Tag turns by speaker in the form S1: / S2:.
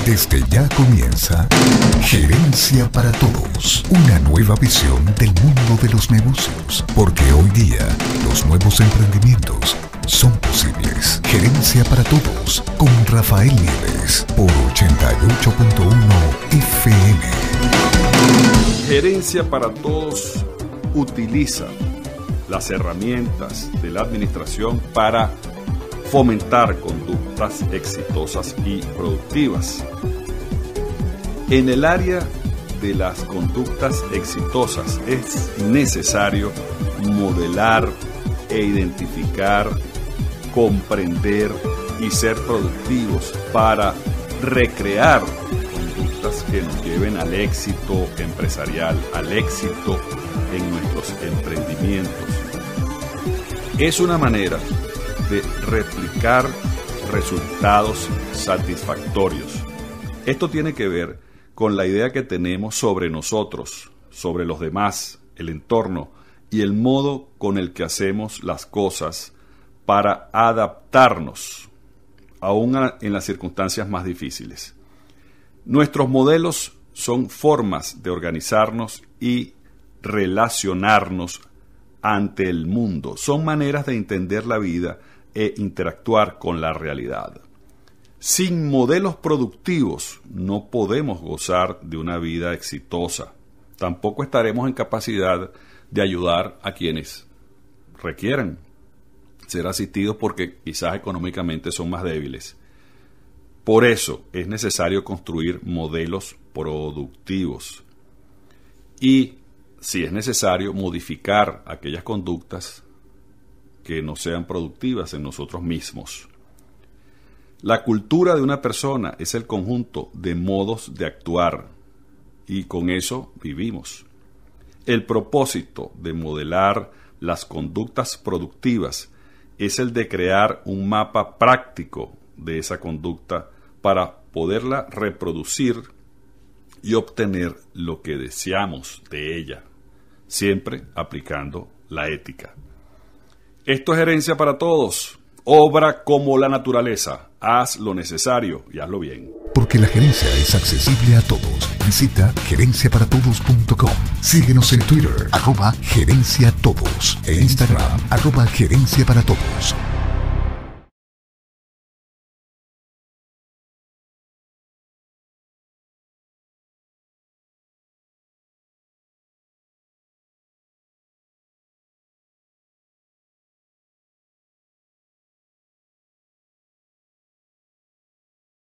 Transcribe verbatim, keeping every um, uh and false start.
S1: Desde ya comienza Gerencia para Todos, una nueva visión del mundo de los negocios, porque hoy día los nuevos emprendimientos son posibles. Gerencia para Todos con Rafael Nieves por ochenta y ocho punto uno F M.
S2: Gerencia para Todos utiliza las herramientas de la administración para fomentar conductas exitosas y productivas. En el área de las conductas exitosas es necesario modelar e identificar, comprender y ser productivos para recrear conductas que nos lleven al éxito empresarial, al éxito en nuestros emprendimientos. Es una manera de replicar resultados satisfactorios. Esto tiene que ver con la idea que tenemos sobre nosotros, sobre los demás, el entorno y el modo con el que hacemos las cosas para adaptarnos, aún en las circunstancias más difíciles. Nuestros modelos son formas de organizarnos y relacionarnos ante el mundo. Son maneras de entender la vida e interactuar con la realidad. Sin modelos productivos no podemos gozar de una vida exitosa. Tampoco estaremos en capacidad de ayudar a quienes requieran ser asistidos porque quizás económicamente son más débiles. Por eso es necesario construir modelos productivos y, si es necesario, modificar aquellas conductas que no sean productivas en nosotros mismos. La cultura de una persona es el conjunto de modos de actuar y con eso vivimos. El propósito de modelar las conductas productivas es el de crear un mapa práctico de esa conducta para poderla reproducir y obtener lo que deseamos de ella, siempre aplicando la ética. Esto es Gerencia para Todos. Obra como la naturaleza. Haz lo necesario y hazlo bien.
S1: Porque la gerencia es accesible a todos. Visita gerencia para todos punto com. Síguenos en Twitter, arroba gerencia todos. E Instagram, arroba gerencia para todos.